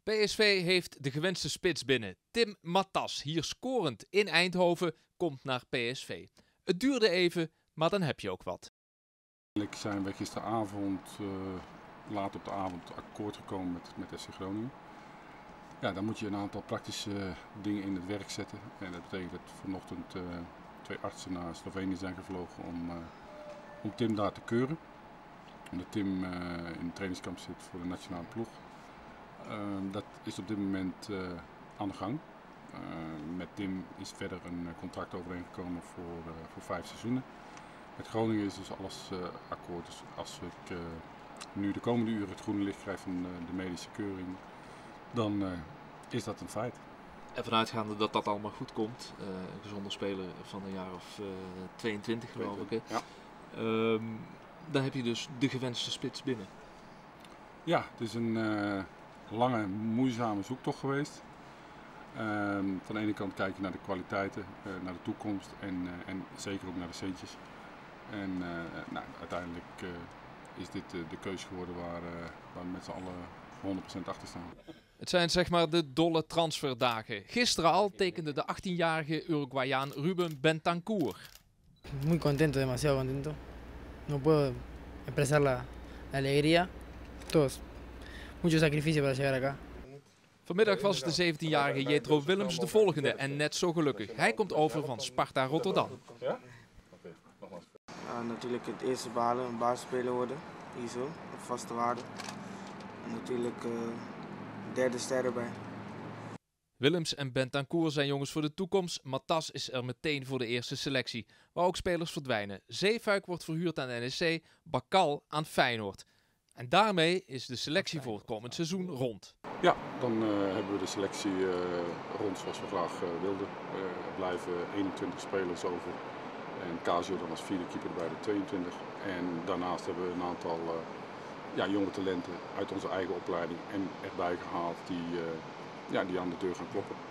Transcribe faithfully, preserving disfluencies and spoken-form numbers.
P S V heeft de gewenste spits binnen. Tim Matas, hier scorend in Eindhoven, komt naar P S V. Het duurde even, maar dan heb je ook wat. Eigenlijk zijn we gisteravond, uh, laat op de avond, akkoord gekomen met, met F C Groningen. Ja, dan moet je een aantal praktische dingen in het werk zetten. En dat betekent dat vanochtend uh, twee artsen naar Slovenië zijn gevlogen om, uh, om Tim daar te keuren. Omdat Tim uh, in het trainingskamp zit voor de nationale ploeg. Uh, dat is op dit moment uh, aan de gang. Uh, met Tim is verder een contract overeengekomen voor, uh, voor vijf seizoenen. Met Groningen is dus alles uh, akkoord. Dus als ik uh, nu de komende uren het groene licht krijg van uh, de medische keuring, dan uh, is dat een feit. En vanuitgaande dat dat allemaal goed komt, uh, een gezonde speler van een jaar of uh, tweeëntwintig geloof ik. Hè? Ja. Um, dan heb je dus de gewenste spits binnen. Ja, het is een uh, lange, moeizame zoektocht geweest. Um, van de ene kant kijk je naar de kwaliteiten, uh, naar de toekomst en, uh, en zeker ook naar de centjes. En uh, nou, uiteindelijk uh, is dit uh, de keus geworden waar, uh, waar we met z'n allen honderd procent achter staan. Het zijn zeg maar de dolle transferdagen. Gisteren al tekende de achttienjarige Uruguayaan Ruben Bentancur. Muy contento, demasiado contento. No puedo expresar la, la alegría. Todos. Mucho sacrificio para llegar acá. Vanmiddag was de zeventienjarige Jetro Willems de volgende en net zo gelukkig. Hij komt over van Sparta Rotterdam. Ja, natuurlijk het eerste behalen, een basisspeler worden, hier zo, een vaste waarde. En natuurlijk uh, derde ster erbij. Willems en Bentancur zijn jongens voor de toekomst. Matas is er meteen voor de eerste selectie, waar ook spelers verdwijnen. Zeefuik wordt verhuurd aan N E C, Bakal aan Feyenoord. En daarmee is de selectie voor het komend seizoen rond. Ja, dan uh, hebben we de selectie uh, rond zoals we graag uh, wilden. Uh, er blijven eenentwintig spelers over. En Casio dan als vierde keeper bij de tweeëntwintig. En daarnaast hebben we een aantal uh, ja, jonge talenten uit onze eigen opleiding en erbij gehaald die, uh, ja, die aan de deur gaan kloppen.